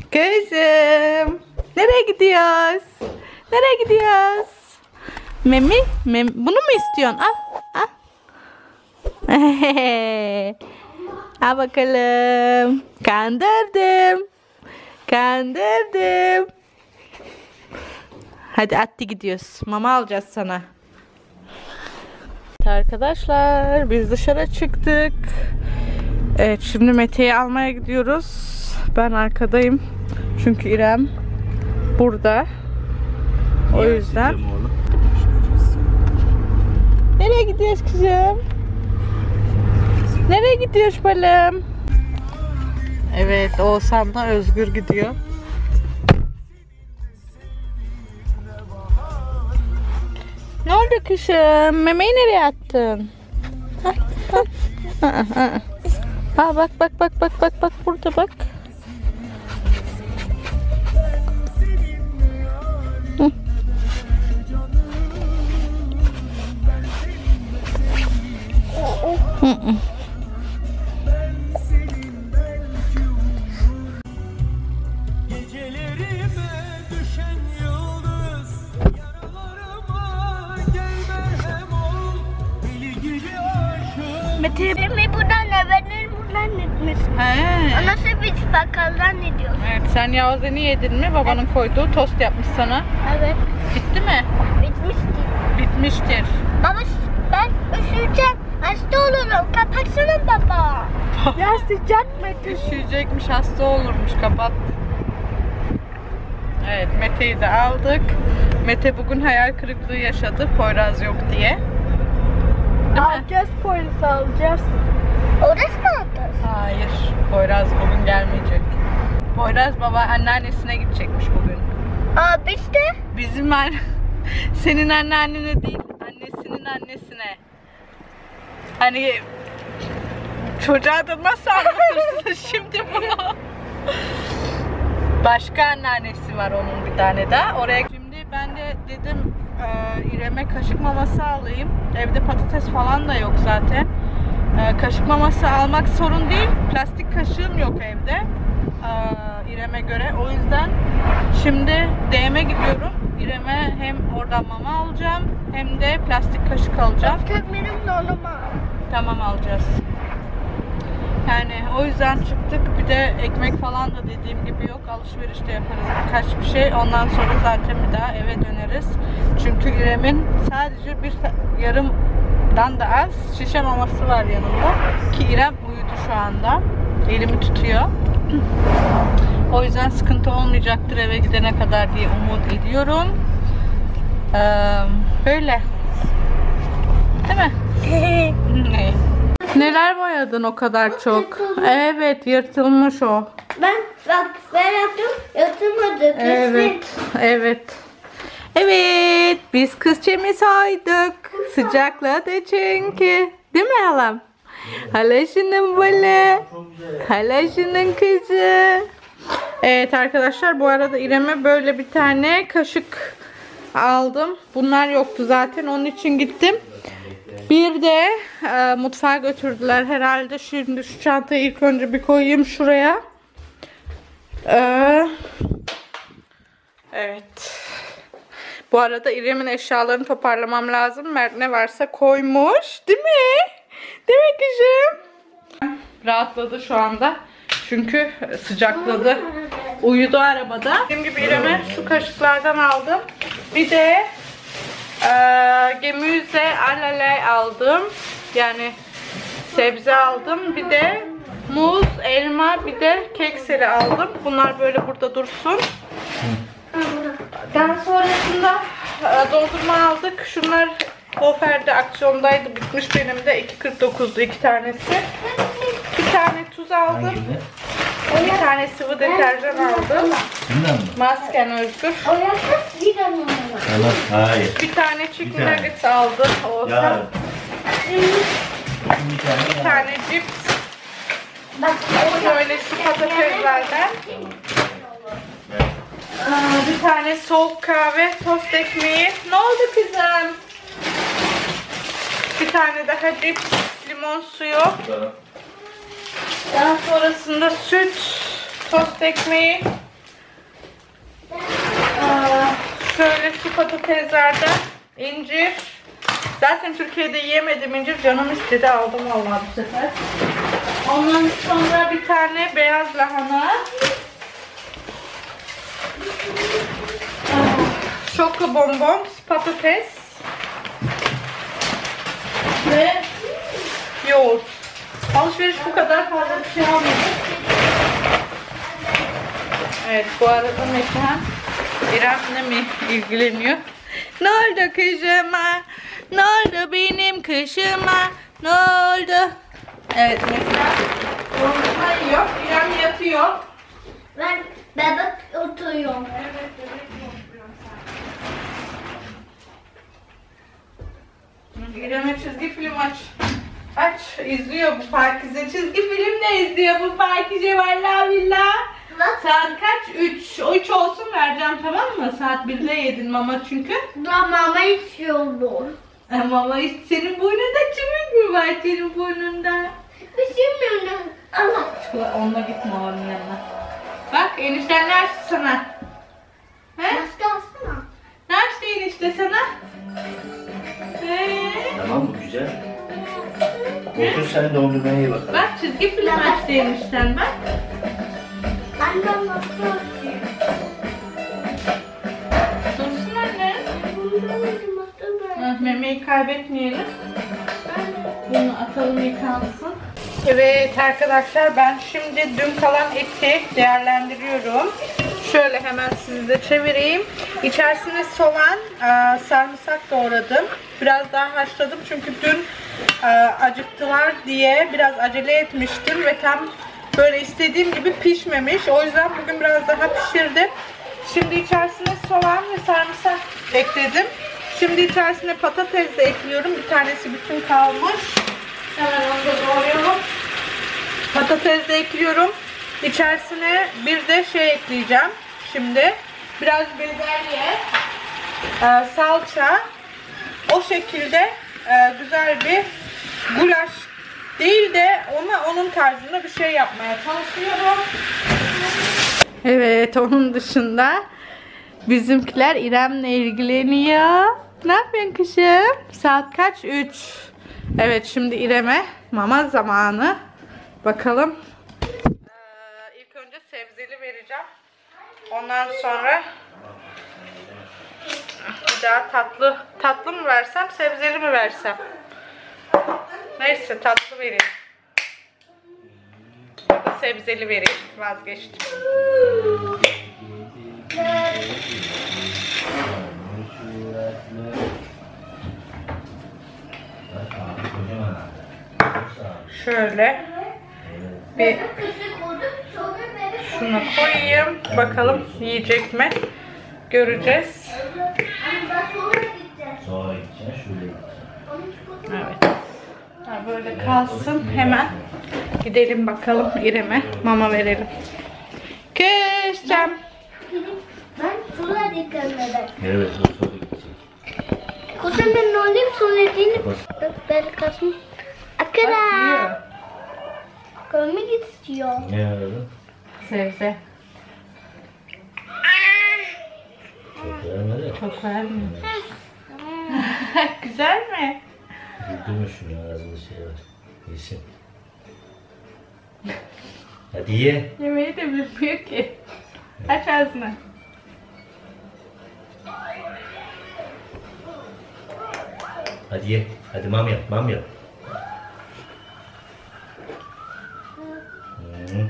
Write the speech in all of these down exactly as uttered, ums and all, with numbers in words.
Kızım. Nereye gidiyoruz? Nereye gidiyoruz? Memi, mem bunu mu istiyorsun? Al, al. Al bakalım. Kandırdım. Kandırdım. Hadi Atti gidiyoruz. Mama alacağız sana. Arkadaşlar biz dışarı çıktık. Evet, şimdi Mete'yi almaya gidiyoruz. Ben arkadayım. Çünkü İrem burada. O yüzden. Nereye gidiyoruz kızım? Nereye gidiyoruz balım? Evet, Oğuzhan'la Özgür gidiyor. Ne oldu kızım? Memeyi nereye attın? Ha, ha. Ha, ha. Ha, bak bak bak bak bak bak burada bak. Hı. Hı hı. Mete buradan ne? Ben buradan gitmişim. He. Nasıl biz bakkaldan gidiyoruz? Evet, sen Yavuz'u yedin mi? Babanın koyduğu tost yapmış sana. Evet. Bitti mi? Bitmişti. Bitmiştir. Baba ben üşüyeceğim. Hasta olurum. Kapatsana baba. Ya sıcak Mete. Üşüyecekmiş, hasta olurmuş. Kapat. Evet, Mete'yi de aldık. Mete bugün hayal kırıklığı yaşadı. Poyraz yok diye. Alacağız polisi alacağız. Orası mı alacağız? Hayır, Poyraz bugün gelmeyecek. Poyraz baba anneannesine gidecekmiş bugün. Aa biz de. Bizim anne, senin anneannene değil, annesinin annesine. Hani çocuğa da nasıl anlatırsın şimdi bunu? Başka anneannesi var onun bir tane daha. Oraya şimdi ben de dedim e, İrem'e kaşık maması alayım. Evde patates falan da yok zaten. E, kaşık maması almak sorun değil. Plastik kaşığım yok evde. E, İrem'e göre. O yüzden şimdi D M'e gidiyorum. İrem'e hem oradan mama alacağım hem de plastik kaşık alacağım. Tek benim normal. Tamam, alacağız. Yani o yüzden çıktık. Bir de ekmek falan da dediğim gibi yok. Alışveriş de yaparız birkaç bir şey. Ondan sonra zaten bir daha eve döneriz. Çünkü İrem'in sadece bir yarımdan da az şişe maması var yanında. Ki İrem uyudu şu anda. Elimi tutuyor. O yüzden sıkıntı olmayacaktır eve gidene kadar diye umut ediyorum. Ee, böyle. Değil mi? Ne? Neler boyadın o kadar çok? Evet, yırtılmış o. Ben bak ben yaptım yatırmadı. Evet, evet. Evet, biz kızçemi soyduk. Sıcakladı çünkü. Değil mi halam? Halaşının balı. Halaşının kızı. Evet arkadaşlar, bu arada İrem'e böyle bir tane kaşık aldım. Bunlar yoktu zaten, onun için gittim. Bir de e, mutfağa götürdüler herhalde. Şimdi şu çantayı ilk önce bir koyayım şuraya. Ee, evet. Bu arada İrem'in eşyalarını toparlamam lazım. Mert ne varsa koymuş. Değil mi? Değil mi kızım? Rahatladı şu anda. Çünkü sıcakladı. Uyudu arabada. Dediğim gibi İrem'e şu kaşıklardan aldım. Bir de Ee, gemüse alale aldım. Yani sebze aldım. Bir de muz, elma, bir de kekseli aldım. Bunlar böyle burada dursun. Daha sonrasında e, dondurma aldık. Şunlar Hofer'de aksiyondaydı. Bitmiş benim de. iki kırk dokuzdu iki tanesi. Bir tane tuz aldım. Bir tane sıvı deterjan aldım. Masken Özgür. Hayır. Bir tane chicken Bir tane. nuggets aldım. Olsa. Bir tane cips. Şöyle şu patateslerden. Aa, bir tane soğuk kahve, tost ekmeği. Ne oldu kızım? Bir tane daha cips, limon suyu. Daha sonrasında süt, tost ekmeği. şöyle şu patateslerden incir. Zaten Türkiye'de yiyemedim incir. Canım istedi, aldım vallahi bu sefer. Ondan sonra bir tane beyaz lahana. Şoko bonbon, patates ve yoğurt. Alışveriş bu kadar, fazla bir şey almadım. Evet, bu arada Metehan İrem'le mi ilgileniyor? Ne oldu kışıma? Ne oldu benim kışıma? Ne oldu? Evet, Metehan dondurma yiyor. İrem yatıyor. Ben bebek oturuyorum. Evet, bebek oturuyorum sen. İrem'e çizgi film aç. Aç, izliyor bu Pakize. Çizgi film de izliyor bu Pakize, vallahi billahi. Saat kaç? üç. üç olsun vereceğim, tamam mı? Saat birde yedin mama çünkü. Mama içiyorum. E, mama hiç, senin burnunda çimik mi var senin burnunda? Düşünmüyorum. Allah. Onunla gitme onun yanına. Bak enişten ne açtı sana? He? Başka alsana. Ne açtı enişte sana? He? Tamam mı, güzel? Otur sen dondurmaya ye bakalım. Bak çizgi film açtı enişten bak. Annem nasıl açıyor? Dursun anne. Bunu Ah, memeyi kaybetmeyelim. Bunu atalım yıkansın. Evet arkadaşlar, ben şimdi dün kalan eti değerlendiriyorum. Şöyle hemen sizi de çevireyim. İçerisine soğan, e, sarımsak doğradım. Biraz daha haşladım çünkü dün e, acıktılar diye biraz acele etmiştim ve tam böyle istediğim gibi pişmemiş. O yüzden bugün biraz daha pişirdim. Şimdi içerisine soğan ve sarımsak ekledim. Şimdi içerisine patates de ekliyorum. Bir tanesi bütün kalmış. Hemen onu da doğrayalım. Patates de ekliyorum. İçerisine bir de şey ekleyeceğim. Şimdi biraz bezelye, e, salça. O şekilde e, güzel bir gulaş değil de ona onun tarzında bir şey yapmaya çalışıyorum. Evet, onun dışında bizimkiler İrem'le ilgileniyor. Ne yapıyorsun kızım? Saat kaç? üç. Evet, şimdi İrem'e mama zamanı. Bakalım. Ee, ilk önce sebzeli vereceğim. Ondan sonra bir daha tatlı. Tatlı mı versem, sebzeli mi versem? Neyse, tatlı vereyim. Ya da sebzeli vereyim. Vazgeçtim. Şöyle bir şunu koyayım. Bakalım yiyecek mi? Göreceğiz. Evet. Böyle kalsın. Hemen gidelim bakalım İrem'e mama verelim. Kızcam. Ben sonra dikkat Evet, o soru gidecek. Kuzum ben ne olayım sonra değil. Ben kasım. Akara. Görmek istiyor. Ne aradın? Sebze. Çok vermedi. Çok vermiyor. Güzel mi? Güldürme şunu, ağzında şey var. Yesin. Hadi ye. Yemeği de bilmiyor ki. Aç ağzını. Hadi ye. Hadi mam yap, mam yap. Hmm.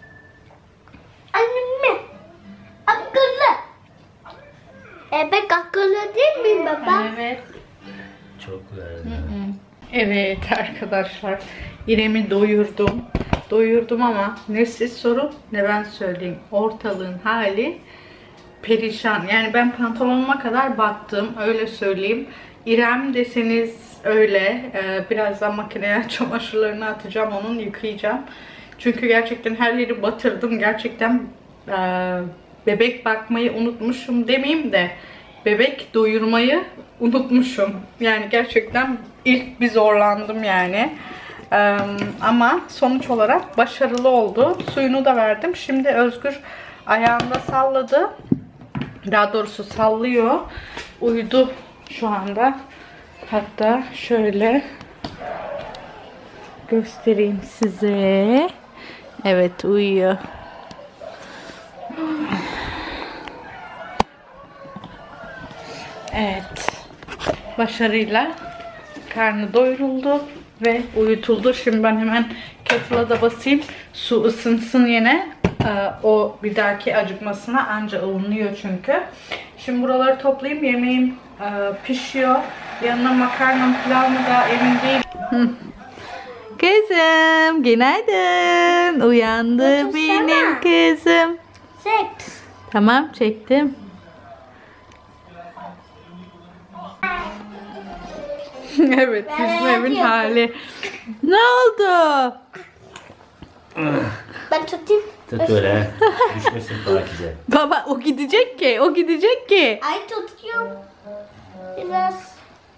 Annem mi? Akıllı. E ben akıllı değil miyim baba? Evet. Çok verdi. Evet arkadaşlar, İrem'i doyurdum. Doyurdum ama ne siz sorun ne ben söyleyeyim. Ortalığın hali perişan. Yani ben pantolonuma kadar battım, öyle söyleyeyim. İrem deseniz öyle. Ee, birazdan makineye çamaşırlarını atacağım, onun yıkayacağım. Çünkü gerçekten her yeri batırdım. Gerçekten e, bebek bakmayı unutmuşum demeyeyim de bebek doyurmayı unutmuşum. Yani gerçekten ilk bir zorlandım yani. Ee, ama sonuç olarak başarılı oldu. Suyunu da verdim. Şimdi Özgür ayağında salladı. Daha doğrusu sallıyor. Uyudu şu anda. Hatta şöyle göstereyim size. Evet, uyuyor. Evet. Başarıyla karnı doyuruldu ve uyutuldu. Şimdi ben hemen kettle'a da basayım. Su ısınsın yine. Ee, o bir dahaki acıkmasına anca ılınıyor çünkü. Şimdi buraları toplayayım. Yemeğim e, pişiyor. Yanına makarnam pilav mı da emin değilim. Kızım günaydın. Uyandı Otursana. benim kızım. Seks. Tamam, çektim. Evet, bizim evin hali. Ne oldu? Ben tutayım. Tut böyle. Düşmesin Pakize. Baba o gidecek ki, o gidecek ki. Ay tutuyorum. Biraz.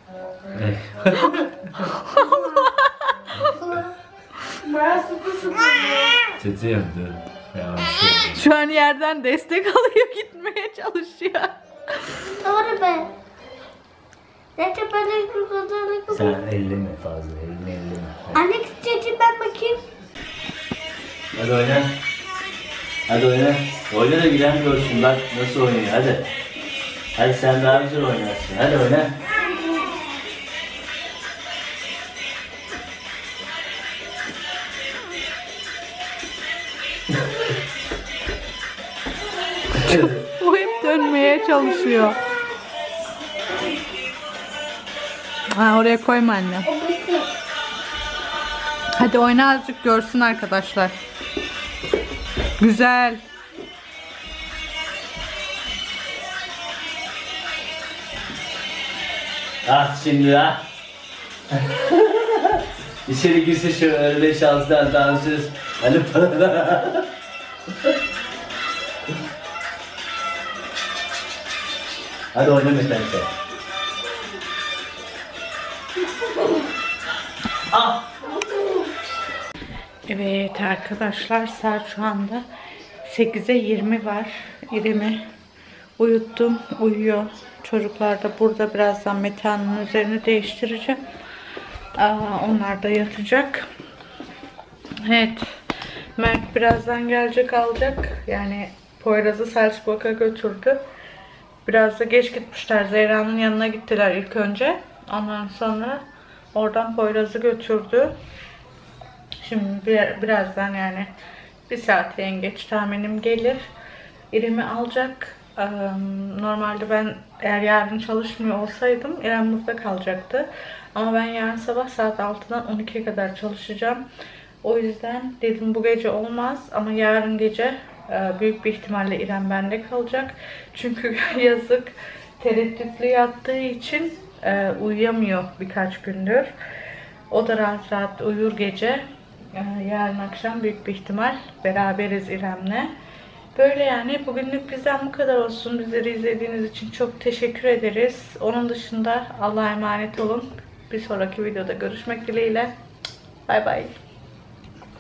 Biraz sıkı sıkı. Tutuyorum dur. Yavaş. Şu an yerden destek alıyor, gitmeye çalışıyor. Doğru be. Zaten ben de kurtardık. Sen elleme fazla. Elini elleme. Anne küçücük ben bakayım. Hadi oyna. Hadi oyna. Oyna da giren görsün bak nasıl oynuyor hadi. Hadi sen daha güzel oynarsın. Hadi oyna. O hep dönmeye çalışıyor. Ha, oraya koyma anne. Hadi oyna azıcık görsün arkadaşlar. Güzel. Ah şimdi ha. İçeri girse şu öyle şanslar dansöz. Hani para. Hadi oyna mesela sen. Ah. Evet arkadaşlar, saat şu anda sekize yirmi var. İrem'i uyuttum, uyuyor. Çocuklar da burada. Birazdan Metehan'ın üzerini değiştireceğim. Aa, onlar da yatacak. Evet, Mert birazdan gelecek, alacak. Yani Poyraz'ı Salzburg'a götürdü. Biraz da geç gitmişler. Zehra'nın yanına gittiler ilk önce. Ondan sonra oradan Poyraz'ı götürdü. Şimdi bir, birazdan yani bir saat en geç tahminim gelir. İrem'i alacak. Ee, normalde ben eğer yarın çalışmıyor olsaydım İrem burada kalacaktı. Ama ben yarın sabah saat altıdan on ikiye kadar çalışacağım. O yüzden dedim bu gece olmaz ama yarın gece e, büyük bir ihtimalle İrem bende kalacak. Çünkü yazık tereddütlü yattığı için e, uyuyamıyor birkaç gündür. O da rahat rahat uyur gece. E, yarın akşam büyük bir ihtimal beraberiz İrem'le. Böyle yani bugünlük bizden bu kadar olsun. Bizleri izlediğiniz için çok teşekkür ederiz. Onun dışında Allah'a emanet olun. Bir sonraki videoda görüşmek dileğiyle. Bay bay.